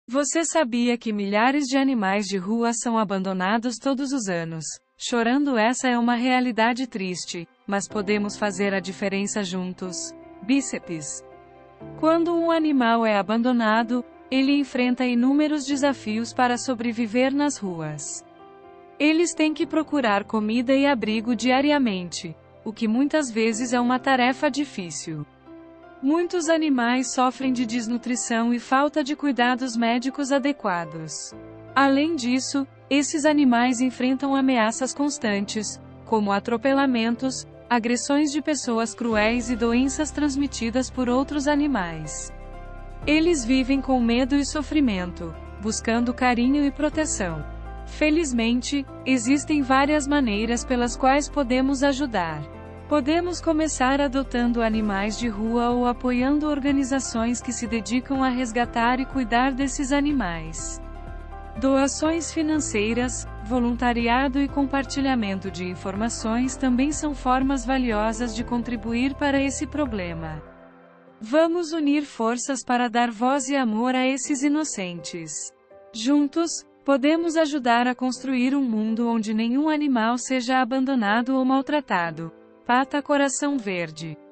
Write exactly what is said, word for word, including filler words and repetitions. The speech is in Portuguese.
Você sabia que milhares de animais de rua são abandonados todos os anos? Chorando, essa é uma realidade triste, mas podemos fazer a diferença juntos. Bíceps. Quando um animal é abandonado, ele enfrenta inúmeros desafios para sobreviver nas ruas. Eles têm que procurar comida e abrigo diariamente, o que muitas vezes é uma tarefa difícil. Muitos animais sofrem de desnutrição e falta de cuidados médicos adequados. Além disso, esses animais enfrentam ameaças constantes, como atropelamentos, agressões de pessoas cruéis e doenças transmitidas por outros animais. Eles vivem com medo e sofrimento, buscando carinho e proteção. Felizmente, existem várias maneiras pelas quais podemos ajudar. Podemos começar adotando animais de rua ou apoiando organizações que se dedicam a resgatar e cuidar desses animais. Doações financeiras, voluntariado e compartilhamento de informações também são formas valiosas de contribuir para esse problema. Vamos unir forças para dar voz e amor a esses inocentes. Juntos, podemos ajudar a construir um mundo onde nenhum animal seja abandonado ou maltratado. Pata Coração Verde.